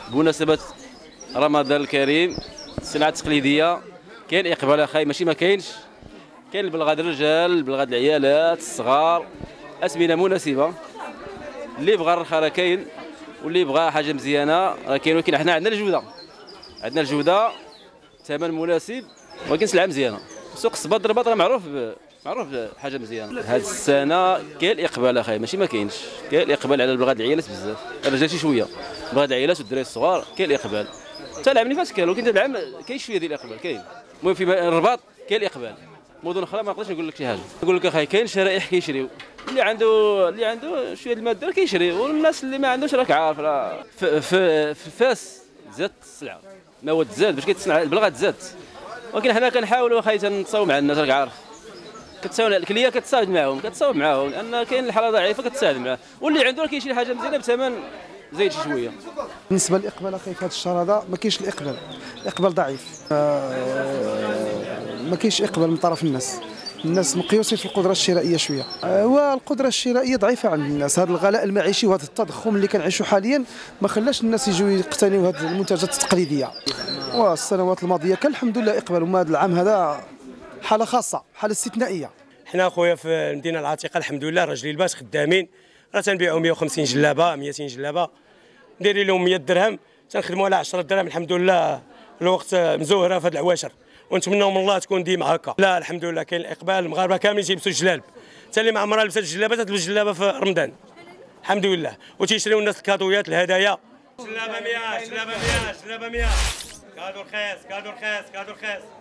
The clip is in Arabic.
بمناسبة رمضان الكريم، الصناعة التقليدية كاين اقبال اخاي، ماشي ما كاينش. كاين البلغاد الرجال، البلغاد العيالات الصغار، اثمنه مناسبه. اللي بغى الرخا راه كاين، واللي بغى حاجه مزيانه راه كاين. ولكن حنا عندنا الجوده، عندنا الجوده، ثمن مناسب، ولكن سلعه مزيانه. سوق الصباط الرباط راه معروف حاجه مزيانه. هذه السنه كاين الاقبال اخاي، ماشي ما كاينش. كاين الاقبال على البلغاد العيالات بزاف، الرجال شي شويه، البلغاد العيالات والدراري الصغار كاين الاقبال. حتى العام اللي فات كان، ولكن العام كاين شويه ديال الاقبال كاين. المهم في الرباط كاين الاقبال. مدن اخرى ما نقدرش نقول لك شي حاجه. نقول لك اخاي كاين شرائح كيشريو، اللي عنده شويه الماده راه كيشري، والناس اللي ما عندوش راك عارف راه في فاس زادت السلعه، المواد زاد باش كيتصنع البلغه زاد. ولكن حنا كنحاولوا اخاي تنتصاوب مع الناس راك عارف. كتساوي الكليه كتصاوب معاهم لان كاين الحاله ضعيفه كتساعد معاه، واللي عنده راه كيشري حاجه مزيانه بثمن زايد شي شويه. بالنسبه للاقبال اخي في هذا الشهر هذا ما كاينش الاقبال ضعيف. ما كاينش اقبال من طرف الناس مقيوسين في القدره الشرائيه شويه، والقدره الشرائيه ضعيفه عند الناس. هذا الغلاء المعيشي وهذا التضخم اللي كنعيشوا حاليا ما خلاش الناس يجوا يقتنيوا هذه المنتجات التقليديه. والسنوات الماضيه كان الحمد لله اقبال، وما هذا العام هذا حاله خاصه، حاله استثنائيه. حنا اخويا في المدينه العتيقه الحمد لله راجلين الباس خدامين، راه تنبيعوا 150 جلابه 200 جلابه، نديري لهم 100 درهم، تنخدموا على 10 دراهم. الحمد لله الوقت مزوهره في هذه العواشر، ونتمنوا من الله تكون ديما هكا. لا الحمد لله كاين الاقبال، المغاربه كاملين تيلبسوا الجلالب، حتى اللي ما عمرها لبست الجلابه تلبس الجلابه في رمضان الحمد لله. وتيشريو الناس الكادويات الهدايا، جلابه 100 جلابه 100 جلابه 100، كادو رخيص كادو رخيص كادو رخيص.